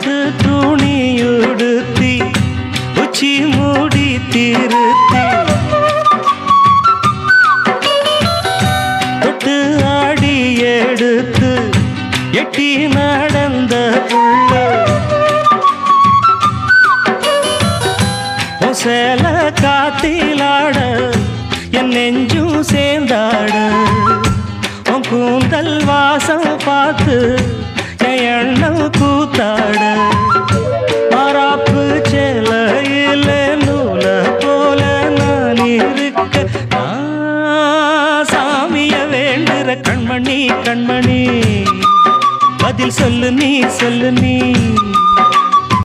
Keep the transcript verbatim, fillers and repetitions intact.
பட்டு துணியுடுத்தி உச்சி மூடி திருத்தி தொட்டு ஆடி எடுத்து எட்டி நடந்த புள்ள சேல காத்திலாட என் நெஞ்சும் சேர்ந்தாட உன் கூந்தல் வாசம் பார்த்து என் எண்ணம் கூத்தாட மாறாப்பு சேலையில நூல போல நான் இருக்க சாமிய வேண்டுற கண்மணி கண்மணி பதில் சொல்லு நீ சொல்லு நீ